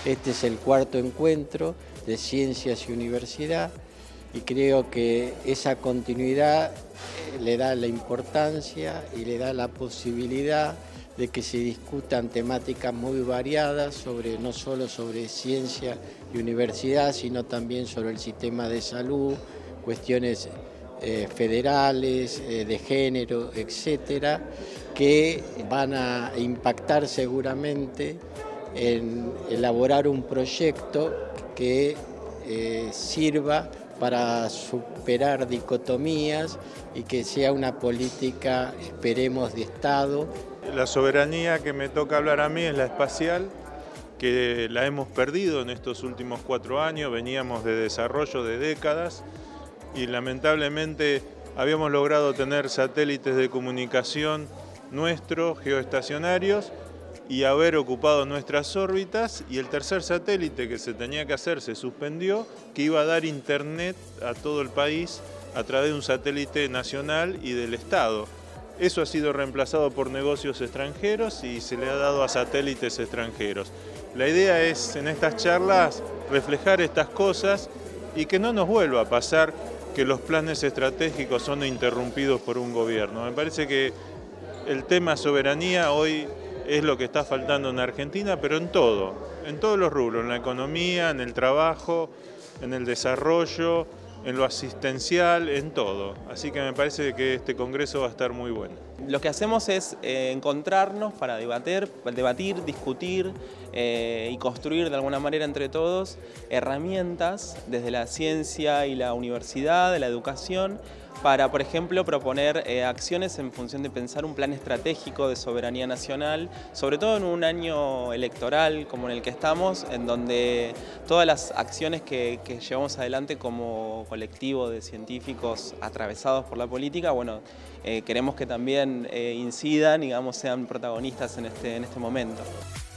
Este es el cuarto encuentro de Ciencias y Universidad y creo que esa continuidad le da la importancia y le da la posibilidad de que se discutan temáticas muy variadas, no solo sobre ciencia y universidad, sino también sobre el sistema de salud, cuestiones federales, de género, etcétera, que van a impactar seguramente en elaborar un proyecto que sirva para superar dicotomías y que sea una política, esperemos, de Estado. La soberanía que me toca hablar a mí es la espacial, que la hemos perdido en estos últimos 4 años, veníamos de desarrollo de décadas y lamentablemente habíamos logrado tener satélites de comunicación nuestros, geoestacionarios, y haber ocupado nuestras órbitas, y el tercer satélite que se tenía que hacer se suspendió, que iba a dar internet a todo el país a través de un satélite nacional y del Estado. Eso ha sido reemplazado por negocios extranjeros y se le ha dado a satélites extranjeros. La idea es, en estas charlas, reflejar estas cosas y que no nos vuelva a pasar que los planes estratégicos son interrumpidos por un gobierno. Me parece que el tema soberanía hoy es lo que está faltando en Argentina, pero en todos los rubros, en la economía, en el trabajo, en el desarrollo, en lo asistencial, en todo. Así que me parece que este congreso va a estar muy bueno. Lo que hacemos es encontrarnos para debatir, discutir y construir de alguna manera entre todos herramientas desde la ciencia y la universidad, de la educación, para, por ejemplo, proponer acciones en función de pensar un plan estratégico de soberanía nacional, sobre todo en un año electoral como en el que estamos, en donde todas las acciones que llevamos adelante como colectivo de científicos atravesados por la política, bueno, queremos que también incidan, digamos, sean protagonistas en este momento.